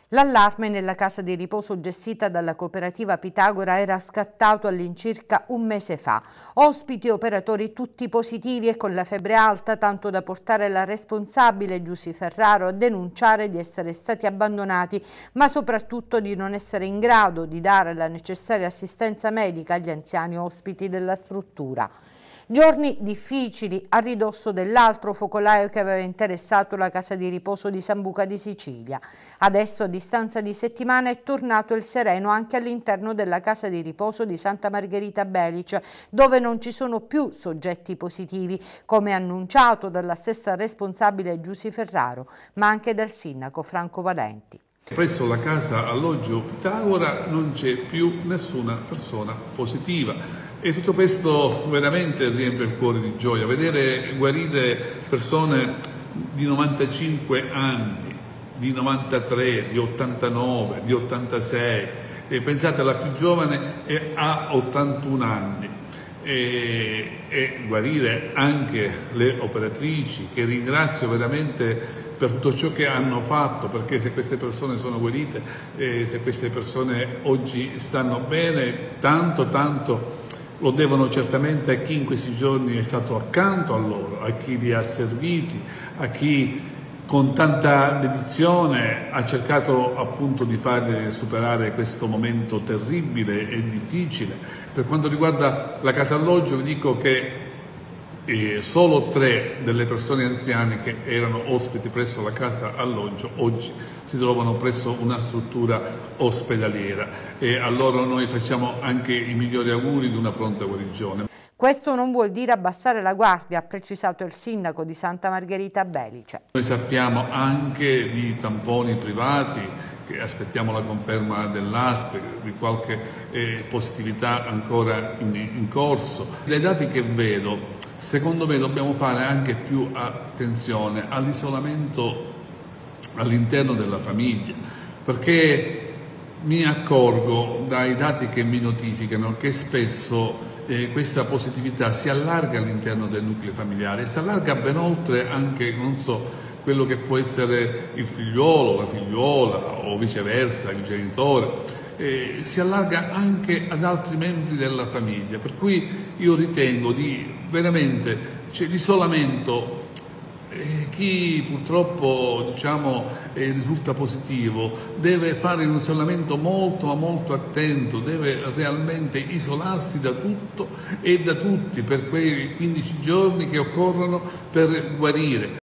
L'allarme nella casa di riposo gestita dalla cooperativa Pitagora era scattato all'incirca un mese fa. Ospiti e operatori tutti positivi e con la febbre alta, tanto da portare la responsabile Giusy Ferraro a denunciare di essere stati abbandonati, ma soprattutto di non essere in grado di dare la necessaria assistenza medica agli anziani ospiti della struttura. Giorni difficili a ridosso dell'altro focolaio che aveva interessato la casa di riposo di Sambuca di Sicilia. Adesso, a distanza di settimane, è tornato il sereno anche all'interno della casa di riposo di Santa Margherita Belice, dove non ci sono più soggetti positivi, come annunciato dalla stessa responsabile Giusy Ferraro, ma anche dal sindaco Franco Valenti. Presso la casa alloggio Pitagora non c'è più nessuna persona positiva. E tutto questo veramente riempie il cuore di gioia, vedere guarire persone di 95 anni, di 93, di 89, di 86, e pensate la più giovane ha 81 anni, e guarire anche le operatrici, che ringrazio veramente per tutto ciò che hanno fatto, perché se queste persone sono guarite, se queste persone oggi stanno bene, tanto lo devono certamente a chi in questi giorni è stato accanto a loro, a chi li ha serviti, a chi con tanta dedizione ha cercato appunto di farli superare questo momento terribile e difficile. Per quanto riguarda la casa alloggio vi dico che solo 3 delle persone anziane che erano ospiti presso la casa alloggio oggi si trovano presso una struttura ospedaliera, e a loro noi facciamo anche i migliori auguri di una pronta guarigione. Questo non vuol dire abbassare la guardia, ha precisato il sindaco di Santa Margherita Belice. Noi sappiamo anche di tamponi privati, che aspettiamo la conferma dell'ASP, di qualche positività ancora in corso. Dai dati che vedo, secondo me dobbiamo fare anche più attenzione all'isolamento all'interno della famiglia, perché mi accorgo dai dati che mi notificano che spesso questa positività si allarga all'interno del nucleo familiare e si allarga ben oltre anche, non so, quello che può essere il figliuolo, la figliuola o viceversa, il genitore. Si allarga anche ad altri membri della famiglia, per cui io ritengo veramente l'isolamento. Chi purtroppo risulta positivo deve fare un isolamento molto attento, deve realmente isolarsi da tutto e da tutti per quei 15 giorni che occorrono per guarire,